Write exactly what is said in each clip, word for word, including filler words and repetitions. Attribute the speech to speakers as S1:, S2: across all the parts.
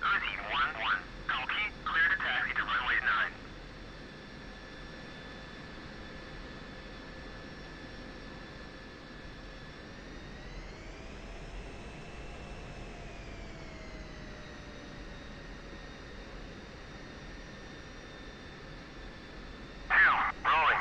S1: Uzi one one. Copy. Clear to taxi to runway nine. Now, rolling.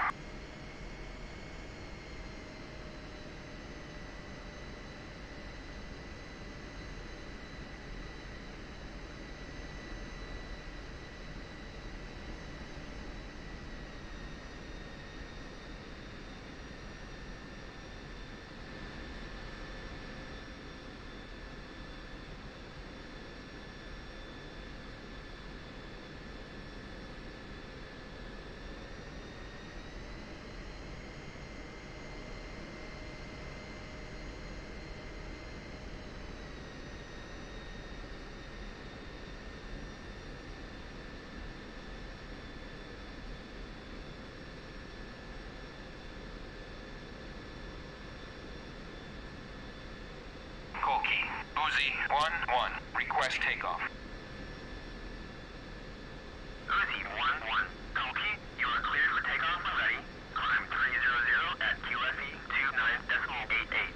S2: Colkey, Uzi one one. Request takeoff.
S1: Uzi one one. Copy. You are cleared for takeoff and ready. Climb three hundred at Q F E two nine decimal eight eight.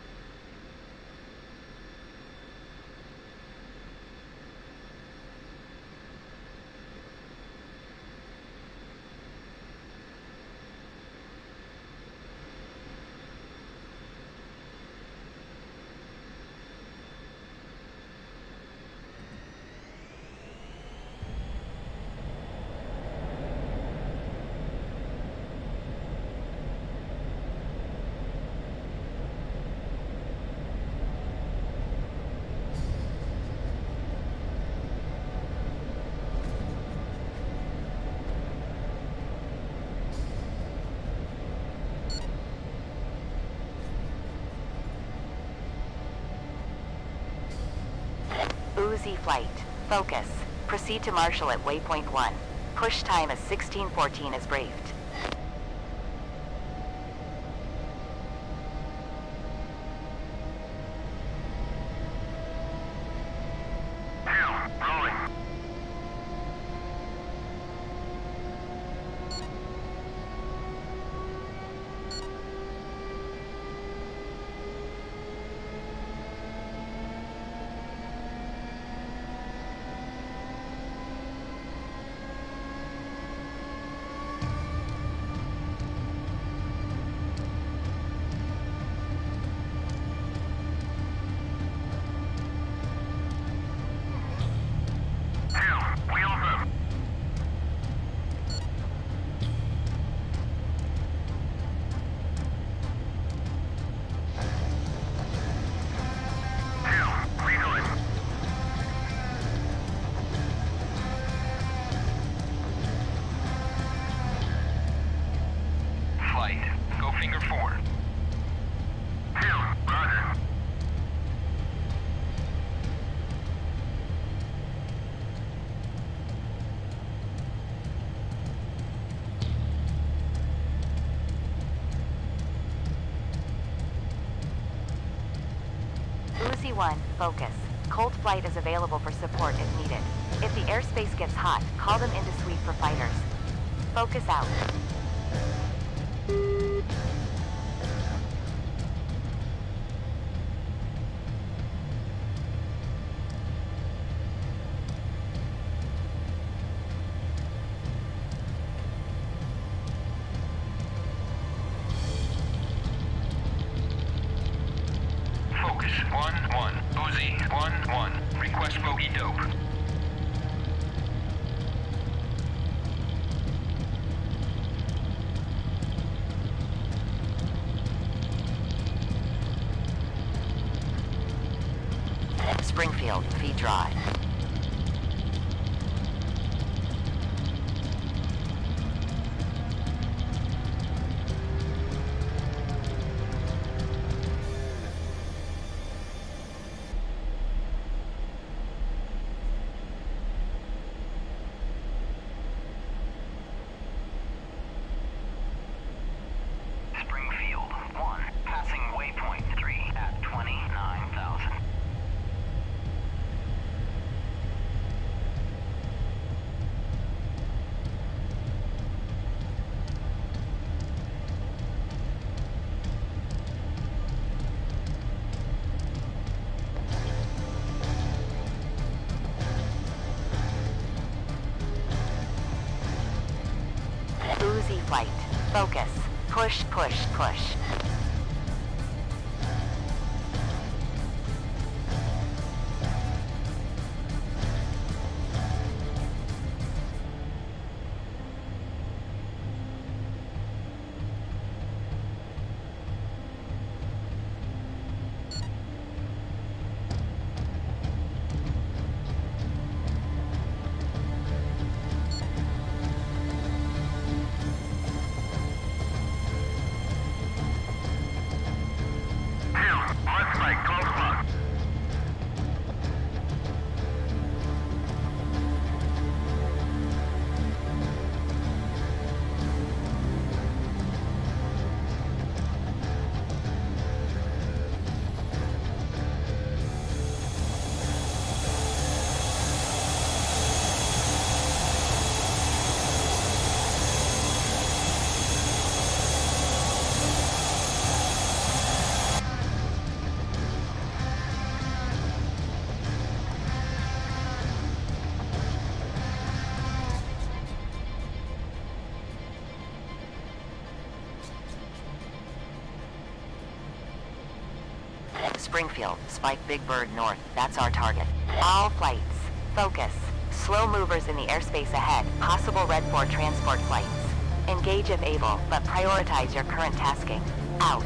S3: Uzi flight. Focus. Proceed to Marshall at waypoint one. Push time is sixteen fourteen as briefed.
S1: Now, rolling. Now, wheels up. Now, reload.
S2: Flight. Go finger four.
S1: Now, roger.
S3: Uzi one, focus. Colt flight is available for support if needed. If the airspace gets hot, call them into sweep for fighters. Focus out.
S2: Focus one one. Uzi one one. Request bogey dope.
S3: Springfield, V Drive.
S2: Springfield one. Passing waypoint three at twenty-nine thousand.
S3: flight. Focus. Push, push, push. Springfield, Spike Big Bird North, that's our target. All flights, focus. Slow movers in the airspace ahead, possible Red four transport flights. Engage if able, but prioritize your current tasking. Out.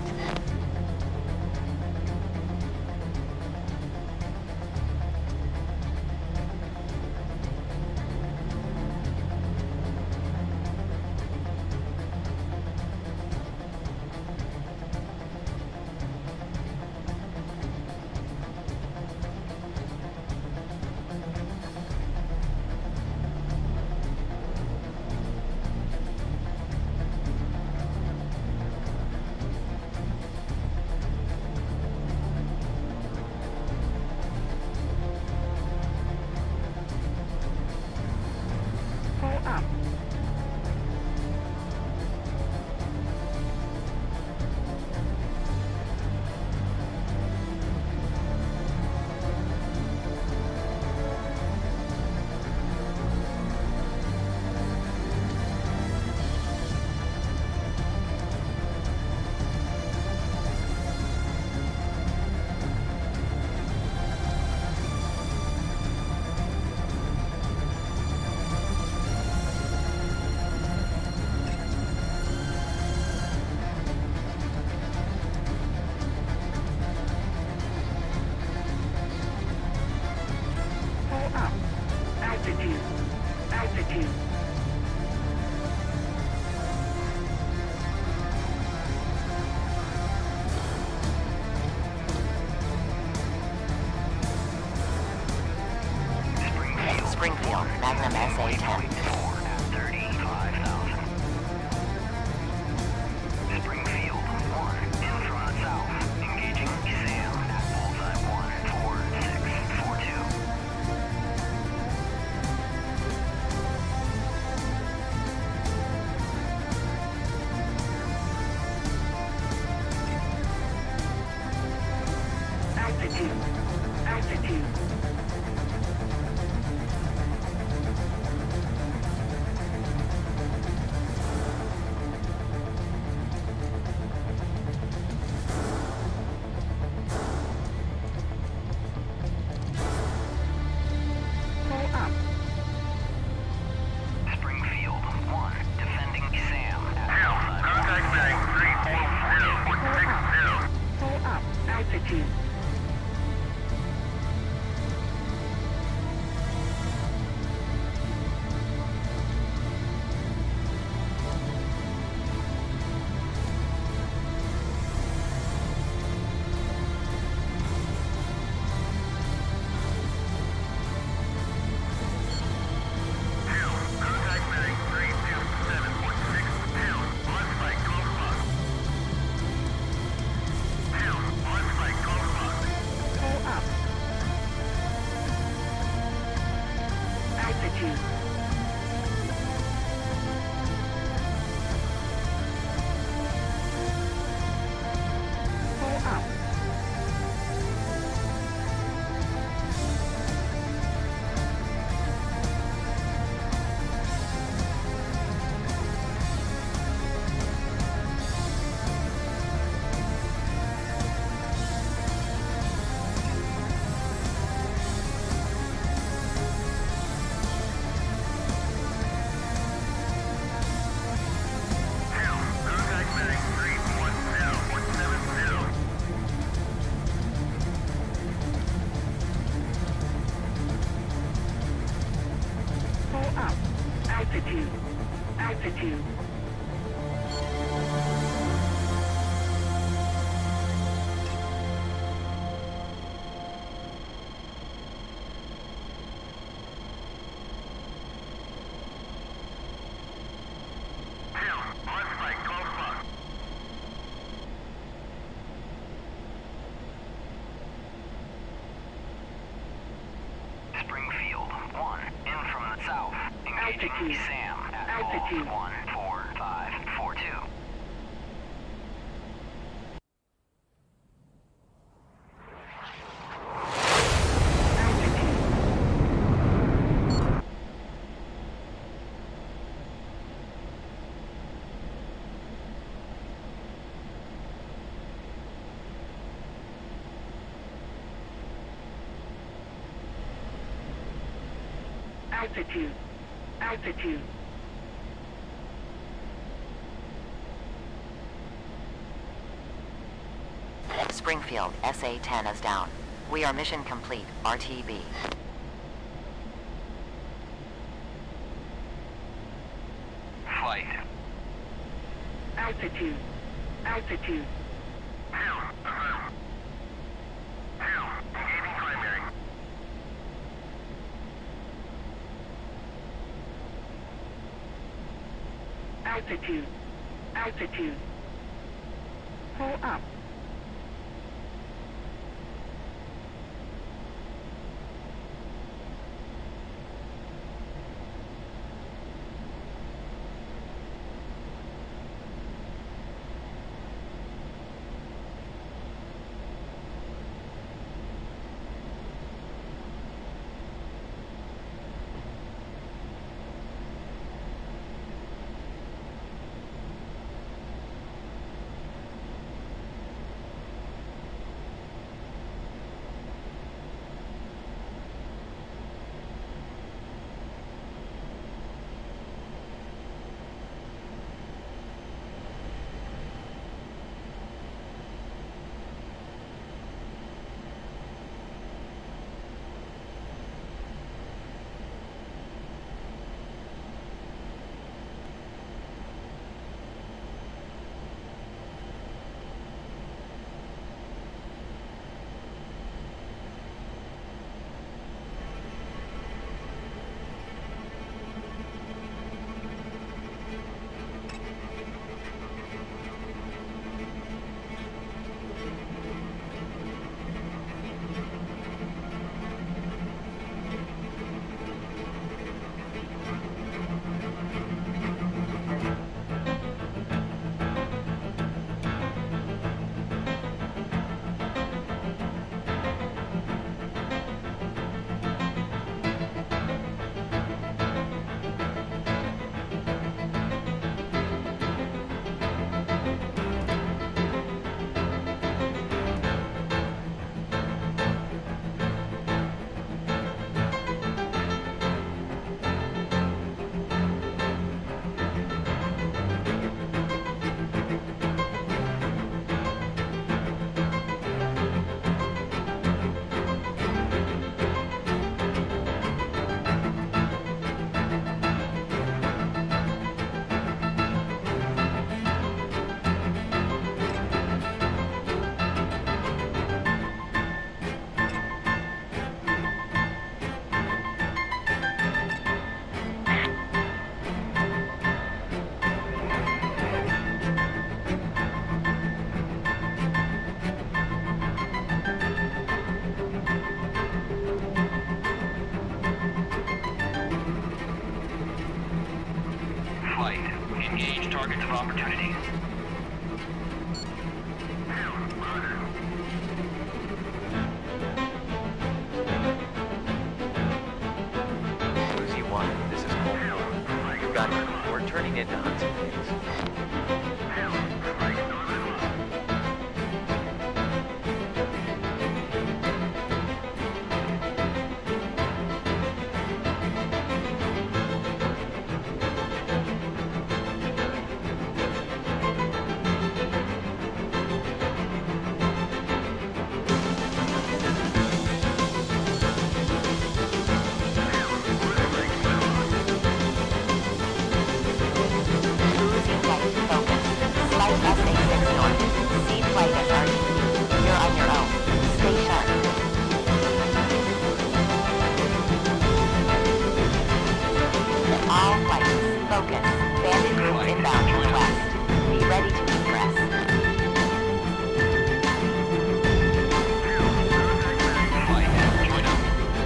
S3: Springfield, Magnum S A ten.
S1: Springfield, one, infront south, engaging Sam at bullseye one, four, six, four, two.
S4: Altitude, altitude.
S1: Springfield, one, defending Sam at bullseye. Contact setting three four zero six zero.
S4: Pull up, altitude.
S1: Contact setting three two seven point six pound. On spike twelve o'clock. Pound. On spike twelve o'clock.
S4: Pull up. Altitude. Pull up. up. Altitude. Altitude.
S2: Springfield, one, in from the south, engaging
S4: Altitude.
S2: Sam at
S4: Altitude.
S2: Golf one four five four two.
S4: Altitude. Altitude.
S3: Springfield, S A ten is down. We are mission complete, R T B.
S2: Flight.
S4: Altitude. Altitude.
S1: Hill, affirm. Hill, engaging primary.
S4: Altitude. Altitude. Pull up.
S2: Engage targets of opportunity.
S5: Lucy one, this is Cole. You got it. We're turning into hunting days.
S3: Focus. Bandit group inbound to the west. Be ready to egress.
S2: Flight, join up.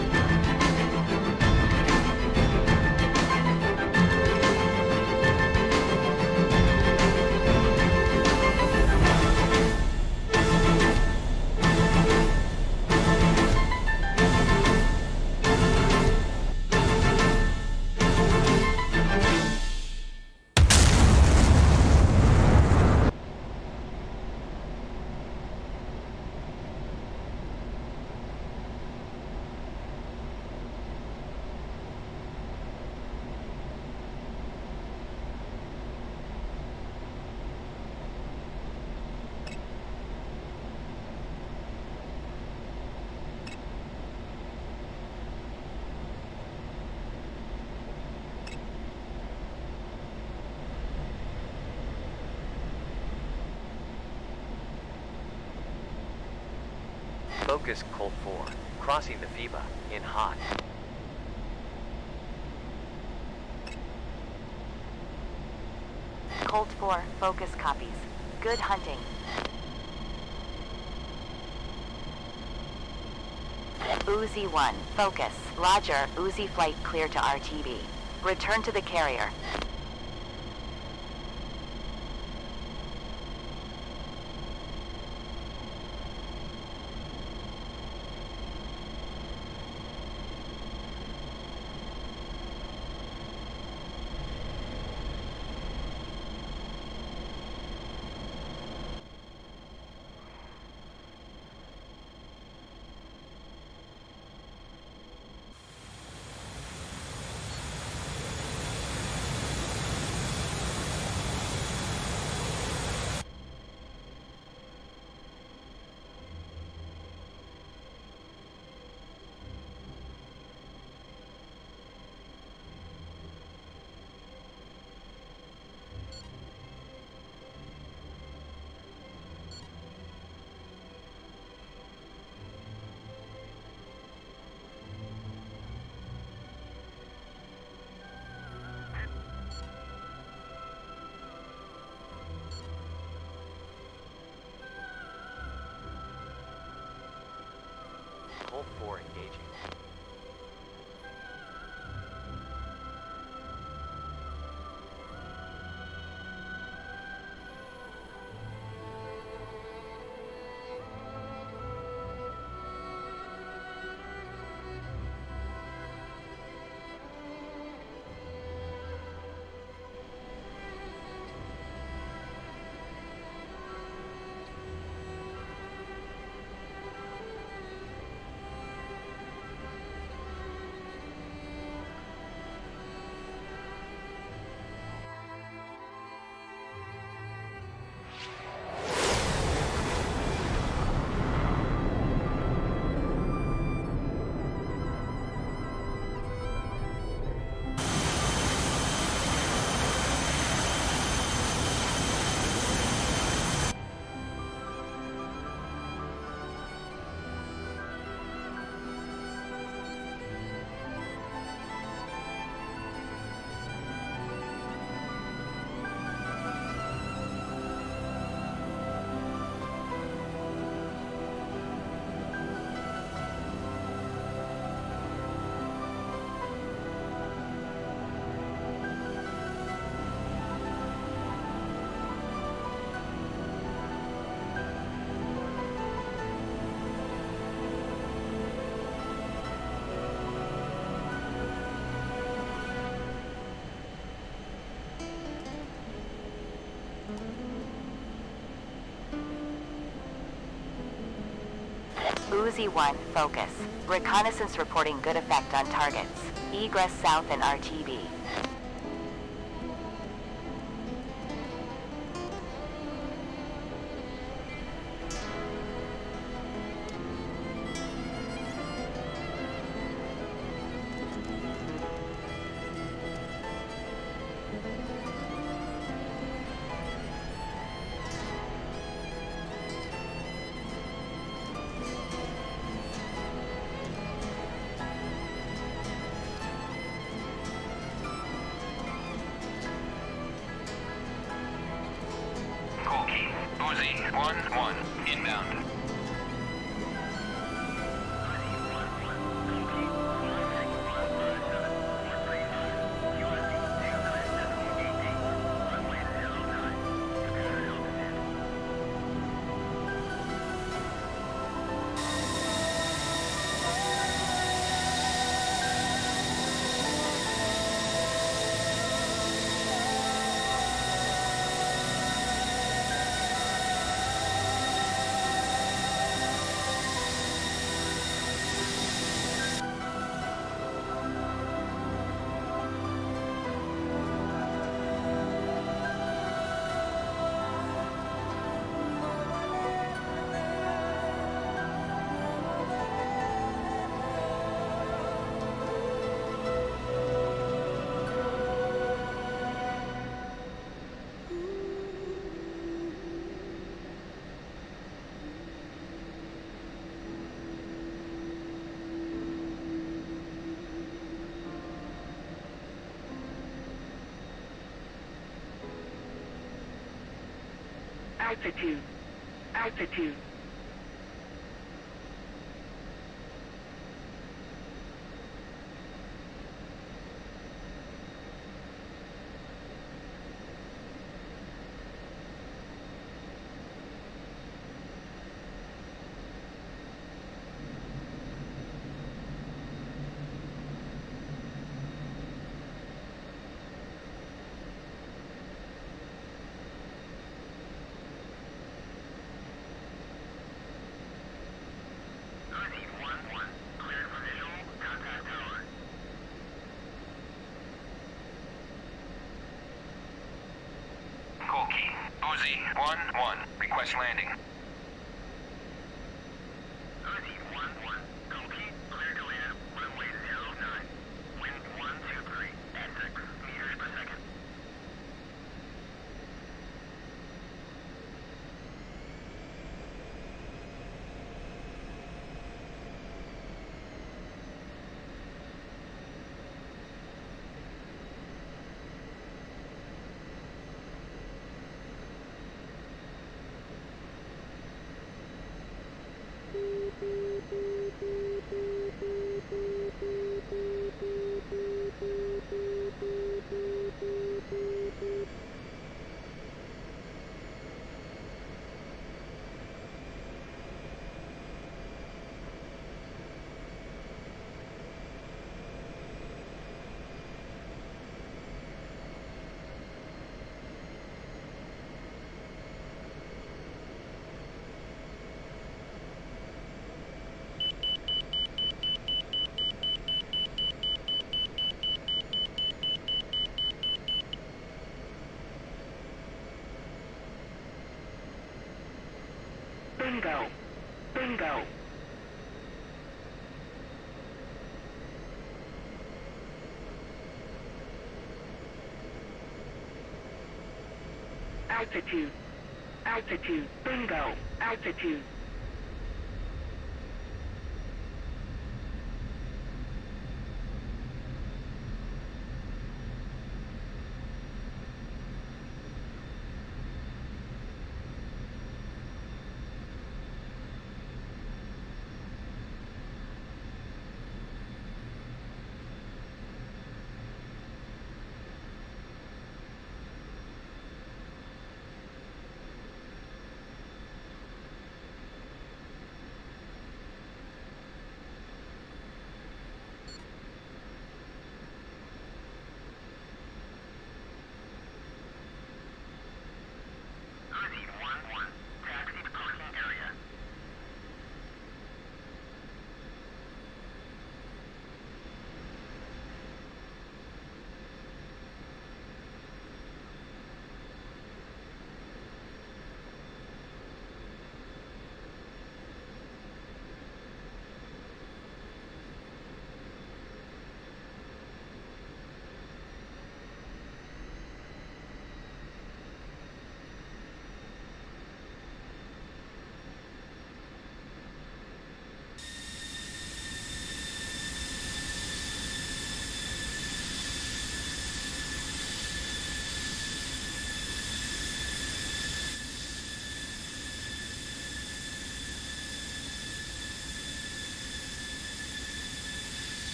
S5: Focus Colt four, crossing the FIBA, in hot.
S3: Colt four, focus copies. Good hunting. Uzi one, focus. Roger, Uzi flight clear to R T B. Return to the carrier.
S5: Colt four engaging.
S3: Uzi one, focus. Reconnaissance reporting good effect on targets. Egress south and R T B.
S2: one one, inbound.
S4: Altitude. Altitude.
S2: Uzi one one, request landing.
S1: Uzi one one, copy, clear to land, runway zero nine, wind one two three, at six meters per second.
S4: Bingo. Bingo. Altitude. Altitude. Bingo. Altitude.